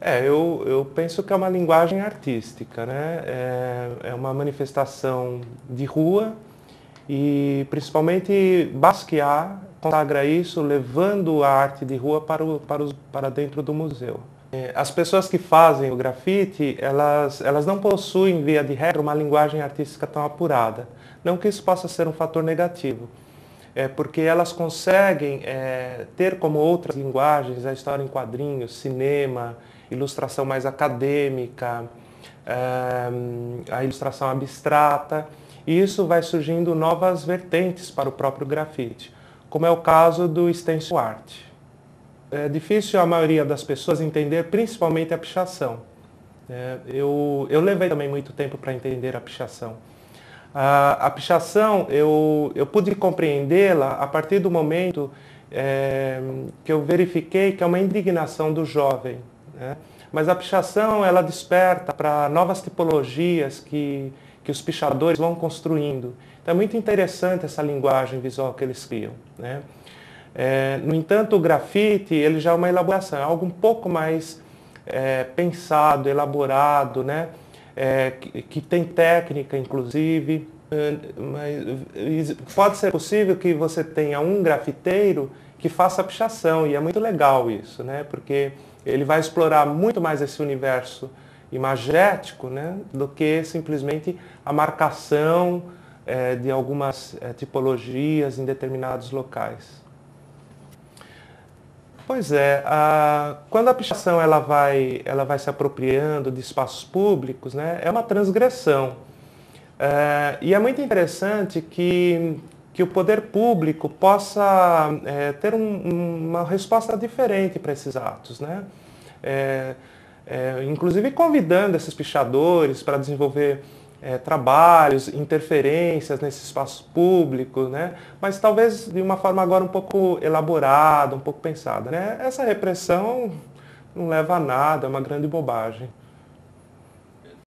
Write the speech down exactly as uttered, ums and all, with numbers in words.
É, eu, eu penso que é uma linguagem artística, né? É, é uma manifestação de rua e principalmente Basquiat consagra isso levando a arte de rua para, o, para, os, para dentro do museu. É, as pessoas que fazem o grafite, elas, elas não possuem, via de regra, uma linguagem artística tão apurada. Não que isso possa ser um fator negativo, é porque elas conseguem é, ter como outras linguagens a história em quadrinhos, cinema, ilustração mais acadêmica, é, a ilustração abstrata, e isso vai surgindo novas vertentes para o próprio grafite, como é o caso do stencil art. É difícil a maioria das pessoas entender principalmente a pichação. É, eu, eu levei também muito tempo para entender a pichação. A, a pichação, eu, eu pude compreendê-la a partir do momento é, que eu verifiquei que é uma indignação do jovem, né? Mas a pichação, ela desperta para novas tipologias que, que os pichadores vão construindo. Então é muito interessante essa linguagem visual que eles criam, né? É, no entanto, o grafite, ele já é uma elaboração, é algo um pouco mais é, pensado, elaborado, né? É, que, que tem técnica, inclusive. É, mas pode ser possível que você tenha um grafiteiro que faça pichação, e é muito legal isso, né? Porque ele vai explorar muito mais esse universo imagético, né? Do que simplesmente a marcação é, de algumas é, tipologias em determinados locais. Pois é, a, quando a pichação ela vai, ela vai se apropriando de espaços públicos, né, é uma transgressão. É, e é muito interessante que, que o poder público possa é, ter um, uma resposta diferente para esses atos, né? É, é, inclusive convidando esses pichadores para desenvolver É, trabalhos, interferências nesse espaço público, né? Mas talvez de uma forma agora um pouco elaborada, um pouco pensada, né? Essa repressão não leva a nada, é uma grande bobagem.